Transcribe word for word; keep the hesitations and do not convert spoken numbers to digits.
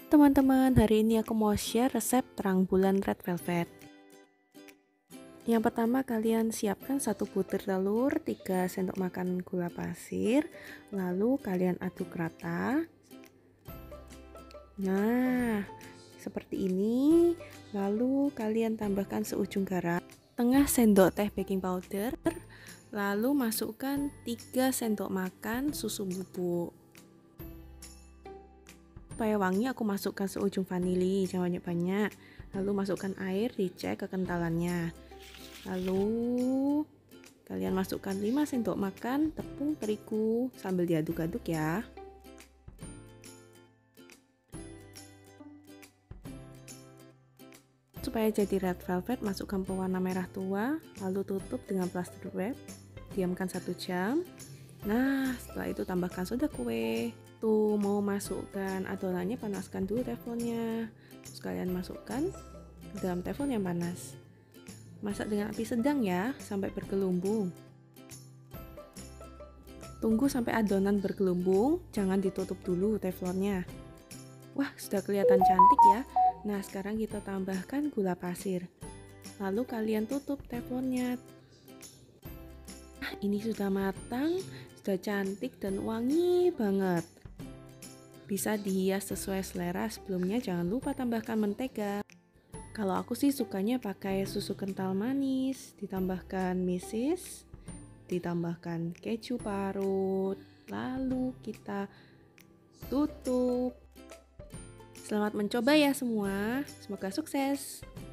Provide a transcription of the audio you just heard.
Teman-teman, hari ini aku mau share resep terang bulan red velvet. Yang pertama, kalian siapkan satu butir telur, tiga sendok makan gula pasir, lalu kalian aduk rata. Nah, seperti ini. Lalu kalian tambahkan seujung garam, setengah sendok teh baking powder, lalu masukkan tiga sendok makan susu bubuk. Supaya wangi, aku masukkan seujung vanili, jangan banyak-banyak. Lalu masukkan air, dicek kekentalannya. Lalu kalian masukkan lima sendok makan tepung terigu sambil diaduk-aduk ya. Supaya jadi red velvet, masukkan pewarna merah tua, lalu tutup dengan plastik wrap. Diamkan satu jam. Nah, setelah itu tambahkan soda kue. Tuh, mau masukkan adonannya, panaskan dulu teflonnya. Terus kalian masukkan ke dalam teflon yang panas. Masak dengan api sedang ya, sampai bergelembung. Tunggu sampai adonan bergelembung, jangan ditutup dulu teflonnya. Wah, sudah kelihatan cantik ya. Nah, sekarang kita tambahkan gula pasir. Lalu kalian tutup teflonnya. Nah, ini sudah matang, sudah cantik dan wangi banget. Bisa dihias sesuai selera. Sebelumnya jangan lupa tambahkan mentega. Kalau aku sih sukanya pakai susu kental manis, ditambahkan mesis, ditambahkan keju parut, lalu kita tutup. Selamat mencoba ya semua, semoga sukses.